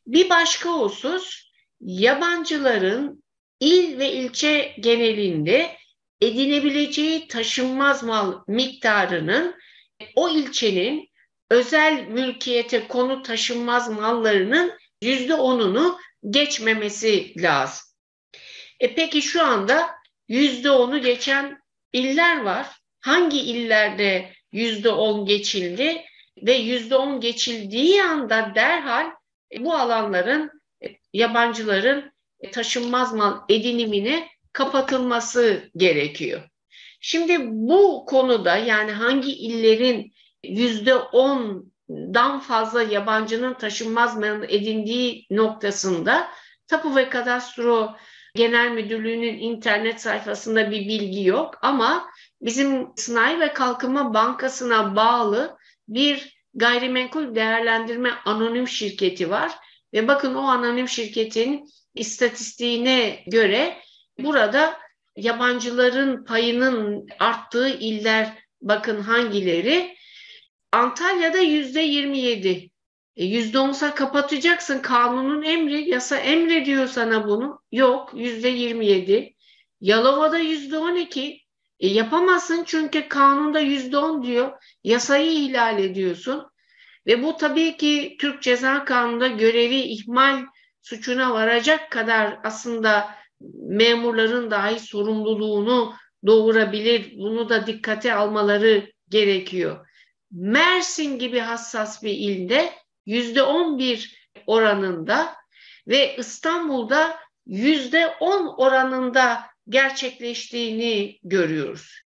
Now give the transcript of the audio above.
Bir başka husus, yabancıların il ve ilçe genelinde edinebileceği taşınmaz mal miktarının o ilçenin özel mülkiyete konu taşınmaz mallarının %10'unu geçmemesi lazım. Peki şu anda %10'u geçen iller var. Hangi illerde %10 geçildi ve %10 geçildiği anda derhal bu alanların yabancıların taşınmaz mal edinimine kapatılması gerekiyor. Şimdi bu konuda yani hangi illerin %10'dan fazla yabancının taşınmaz mal edindiği noktasında Tapu ve Kadastro Genel Müdürlüğü'nün internet sayfasında bir bilgi yok ama bizim Sanayi ve Kalkınma Bankası'na bağlı bir gayrimenkul değerlendirme anonim şirketi var ve bakın o anonim şirketin istatistiğine göre burada yabancıların payının arttığı iller bakın hangileri? Antalya'da %27. %10'sa kapatacaksın. Kanunun emri, yasa emrediyor sana bunu. Yok, %27. Yalova'da %12. Yapamazsın çünkü kanunda %10 diyor. Yasayı ihlal ediyorsun. Ve bu tabii ki Türk Ceza Kanunu'nda görevi ihmal suçuna varacak kadar aslında memurların dahi sorumluluğunu doğurabilir. Bunu da dikkate almaları gerekiyor. Mersin gibi hassas bir ilde %11 oranında ve İstanbul'da %10 oranında gerçekleştiğini görüyoruz.